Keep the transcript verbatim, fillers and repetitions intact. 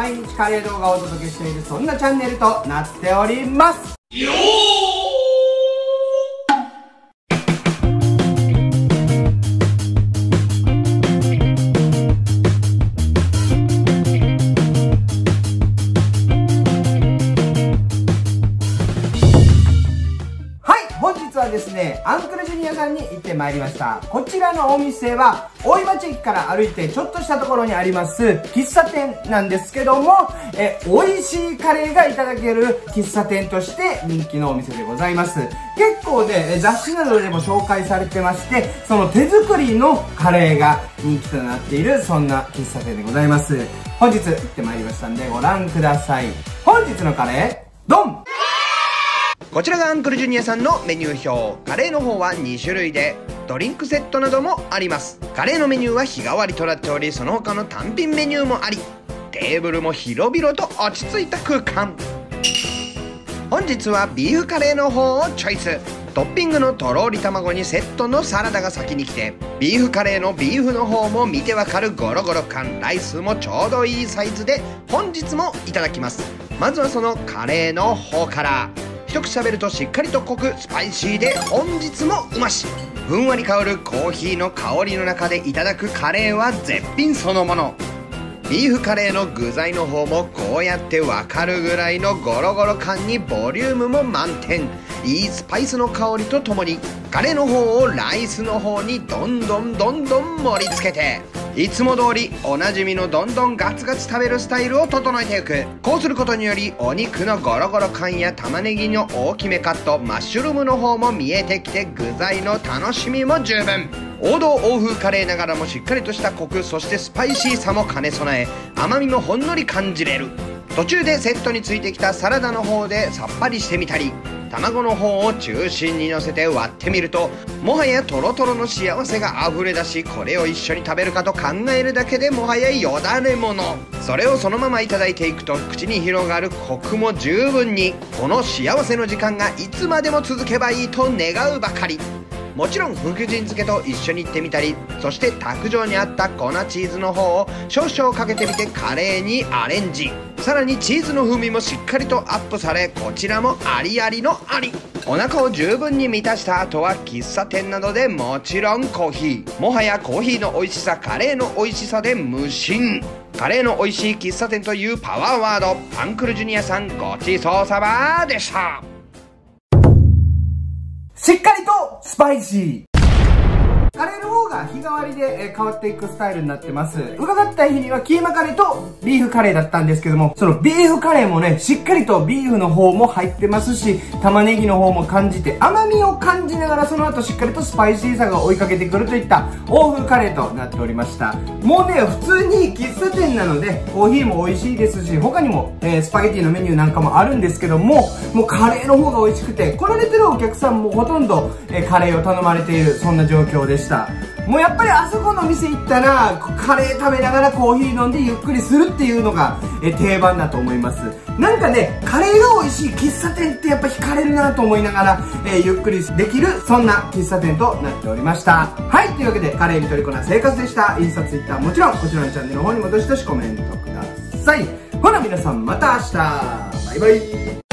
毎日カレー動画をお届けしている、そんなチャンネルとなっております。よーですね、アンクルジュニアさんに行ってまいりました。こちらのお店は大井町駅から歩いてちょっとしたところにあります喫茶店なんですけども、え美味しいカレーがいただける喫茶店として人気のお店でございます。結構ね、雑誌などでも紹介されてまして、その手作りのカレーが人気となっている、そんな喫茶店でございます。本日行ってまいりましたんでご覧ください。本日のカレー、ドン！ こちらがアンクルジュニアさんのメニュー表。カレーの方はに種類で、ドリンクセットなどもあります。カレーのメニューは日替わりとなっており、その他の単品メニューもあり、テーブルも広々と落ち着いた空間。本日はビーフカレーの方をチョイス。トッピングのとろーり卵にセットのサラダが先に来て、ビーフカレーのビーフの方も見てわかるゴロゴロ感、ライスもちょうどいいサイズで本日もいただきます。まずはそのカレーの方から。一口食べるとしっかりと濃くスパイシーで本日もうまし、ふんわり香るコーヒーの香りの中でいただくカレーは絶品そのもの。ビーフカレーの具材の方もこうやってわかるぐらいのゴロゴロ感にボリュームも満点、いいスパイスの香りとともにカレーの方をライスの方にどんどんどんどん盛り付けて、いつも通りおなじみのどんどんガツガツ食べるスタイルを整えていく。こうすることによりお肉のゴロゴロ感や玉ねぎの大きめカット、マッシュルームの方も見えてきて、具材の楽しみも十分。王道欧風カレーながらもしっかりとしたコク、そしてスパイシーさも兼ね備え、甘みもほんのり感じれる。途中でセットについてきたサラダの方でさっぱりしてみたり、卵の方を中心にのせて割ってみると、もはやトロトロの幸せが溢れ出し、これを一緒に食べるかと考えるだけでもはやよだれもの。それをそのままいただいていくと口に広がるコクも十分に、この幸せの時間がいつまでも続けばいいと願うばかり。もちろん福神漬けと一緒に行ってみたり、そして卓上にあった粉チーズの方を少々かけてみてカレーにアレンジ。さらにチーズの風味もしっかりとアップされ、こちらもありありのあり。お腹を十分に満たした後は喫茶店などでもちろんコーヒー。もはやコーヒーの美味しさ、カレーの美味しさで無心。カレーの美味しい喫茶店というパワーワード、アンクルジュニアさんごちそうさまでした。 しっかりとスパイシー。カレーの方が日替わりで変わっていくスタイルになってます。伺った日にはキーマカレーとビーフカレーだったんですけども、そのビーフカレーもね、しっかりとビーフの方も入ってますし、玉ねぎの方も感じて、甘みを感じながらその後しっかりとスパイシーさが追いかけてくるといった欧風カレーとなっておりました。もうね、普通に喫茶店なのでコーヒーも美味しいですし、他にも、えー、スパゲティのメニューなんかもあるんですけども、もうカレーの方が美味しくて、来られてるお客さんもほとんど、えー、カレーを頼まれている、そんな状況でした。もうやっぱりあそこの店行ったらカレー食べながらコーヒー飲んでゆっくりするっていうのがえ定番だと思います。なんかね、カレーが美味しい喫茶店ってやっぱ惹かれるなと思いながら、えー、ゆっくりできるそんな喫茶店となっておりました。はい、というわけでカレーに虜な生活でした。インスタ、ツイッターもちろんこちらのチャンネルの方にもどしどしコメントください。ほな皆さんまた明日、バイバイ。